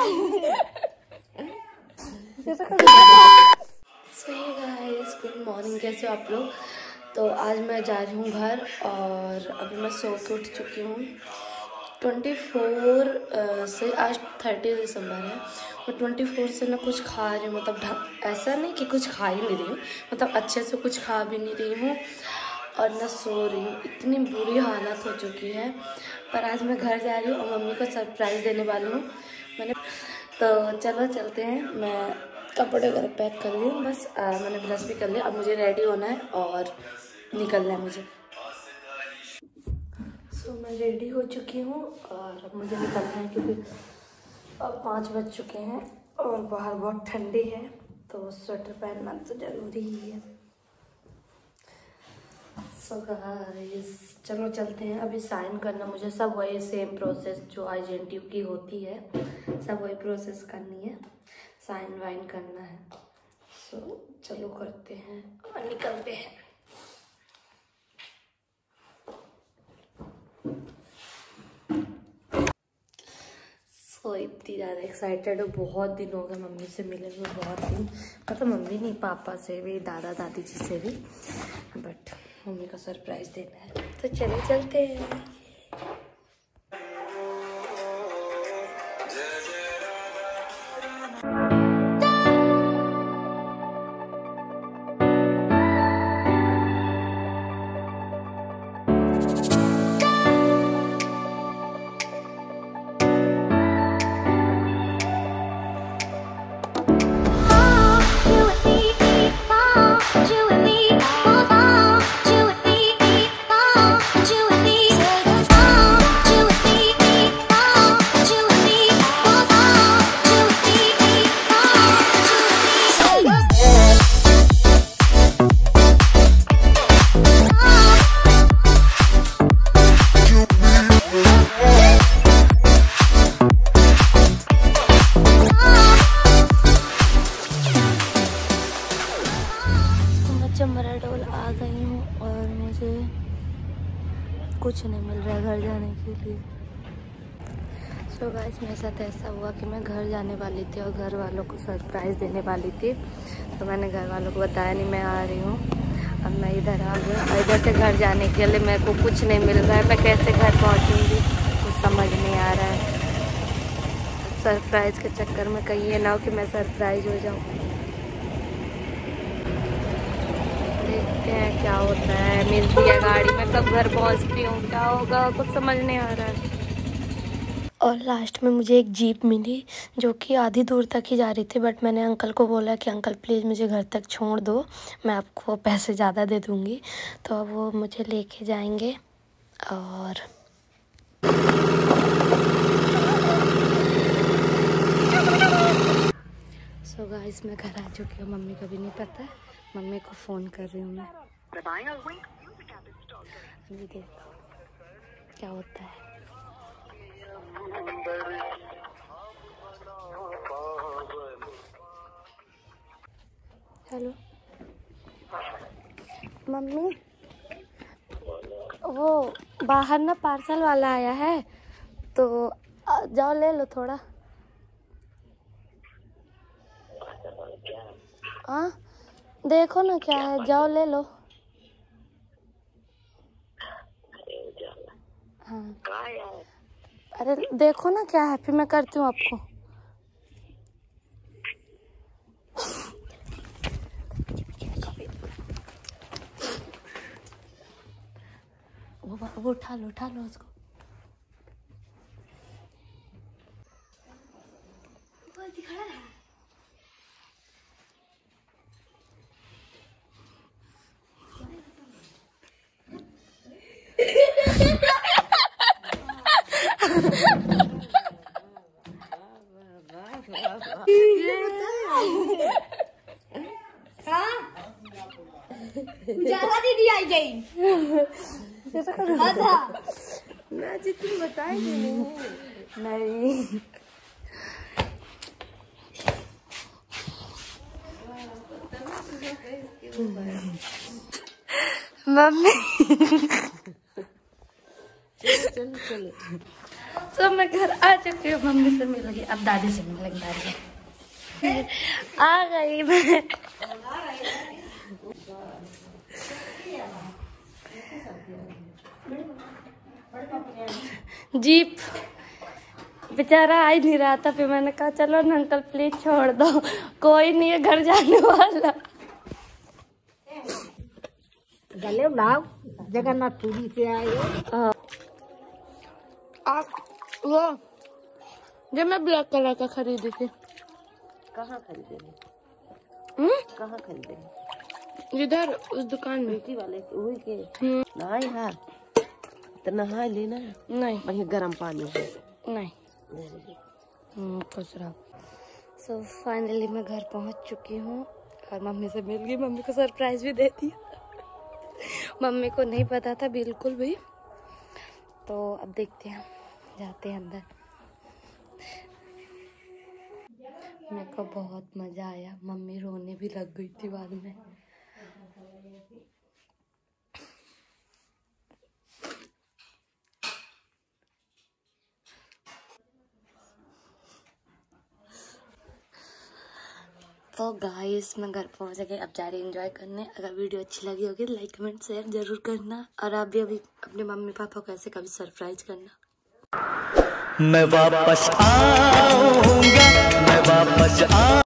Guys, good morning. कैसे हो आप लोग? तो आज मैं जा रही हूँ घर और अभी मैं सो के उठ चुकी हूँ। 24 से आज 30 दिसंबर है और 24 से ना कुछ खा रही हूँ, मतलब ऐसा नहीं कि कुछ खा ही नहीं रही हूँ, मतलब अच्छे से कुछ खा भी नहीं रही हूँ और ना सो रही हूँ। इतनी बुरी हालत हो चुकी है। पर आज मैं घर जा रही हूँ और मम्मी को सरप्राइज़ देने वाली हूँ मैंने। तो चलो चलते हैं। मैं कपड़े वगैरह पैक कर ली हूँ, बस मैंने ब्रश भी कर लिया। अब मुझे रेडी होना है और निकलना है मुझे। सो मैं रेडी हो चुकी हूँ और अब मुझे निकलना है क्योंकि अब 5 बज चुके हैं और बाहर बहुत ठंडी है, तो स्वेटर पहनना तो ज़रूरी ही है। सो गाइस चलो चलते हैं। अभी साइन करना मुझे सब वही सेम प्रोसेस जो IGNTU की होती है, सब वही प्रोसेस करनी है, साइन वाइन करना है। सो चलो करते हैं और निकलते हैं। सो इतनी ज़्यादा एक्साइटेड हूँ। बहुत दिन हो गए मम्मी से मिले हुए, बहुत दिन, मतलब मम्मी नहीं, पापा से भी, दादा दादी जी से भी, बट मम्मी का सरप्राइज़ देना है तो चलो चलते हैं। आ गई हूँ और मुझे कुछ नहीं मिल रहा है घर जाने के लिए। सो गाइस मेरे साथ ऐसा हुआ कि मैं घर जाने वाली थी और घर वालों को सरप्राइज़ देने वाली थी, तो मैंने घर वालों को बताया नहीं मैं आ रही हूँ। अब मैं इधर आ गई और इधर से घर जाने के लिए मेरे को कुछ नहीं मिल रहा है। मैं कैसे घर पहुँचूँगी कुछ समझ नहीं आ रहा है। सरप्राइज़ के चक्कर में कहीं ये ना हो कि मैं सरप्राइज़ हो जाऊँ। देखते हैं क्या होता है। मिलती है गाड़ी, मैं कब घर पहुंचती हूँ, क्या होगा कुछ समझ नहीं आ रहा है। और लास्ट में मुझे एक जीप मिली जो कि आधी दूर तक ही जा रही थी, बट मैंने अंकल को बोला कि अंकल प्लीज़ मुझे घर तक छोड़ दो, मैं आपको पैसे ज़्यादा दे दूँगी। तो अब वो मुझे लेके जाएंगे। और सो गाइस मैं घर आ चुकी हूँ। मम्मी को भी नहीं पता है, मम्मी को फ़ोन कर रही हूँ मैं। अभी देखो क्या होता है। हेलो मम्मी, वो बाहर ना पार्सल वाला आया है, तो जाओ ले लो थोड़ा। हाँ देखो ना क्या है, जाओ ले लो। हाँ अरे देखो ना क्या है, फिर मैं करती हूँ आपको। वो उठा लो उसको। वो दिखा रहा है। ज्यादा दीदी आई गई ना जितनी बताएंगे नहीं। मम्मी चलो तो मैं घर आ चुकी हूँ, मम्मी से मिल गई, अब दादी से मिल लगी। दादी आ गई मैं। जीप बेचारा आ ही नहीं रहा था, फिर मैंने कहा चलो ना अंकल प्लीज छोड़ दो, कोई नहीं है घर जाने वाला। गले लाओ, जगन्नाथ पुरी से आए। आप वो जो मैं ब्लैक कलर का खरीदी थी। कहाँ खरीदे? कहाँ खरीदे? इधर उस दुकान में। ब्यूटी वाले वही के नहाए यार, तो नहा लेना। नहीं बढ़िया गर्म पानी है। नहीं खुश रहो। सो फाइनली मैं घर पहुंच चुकी हूँ और मम्मी से मिल गई। मम्मी को सरप्राइज भी दे दिया। मम्मी को नहीं पता था बिल्कुल भी। तो अब देखते हैं, जाते हैं अंदर। मेरे को बहुत मजा आया, मम्मी रोने भी लग गई थी बाद में। तो गाइस मैं घर पहुंच गई, अब जा रही एंजॉय करने। अगर वीडियो अच्छी लगी होगी तो लाइक कमेंट शेयर जरूर करना, और अभी अपने मम्मी पापा को ऐसे कभी सरप्राइज करना। मैं वापस आऊंगा, मैं वापस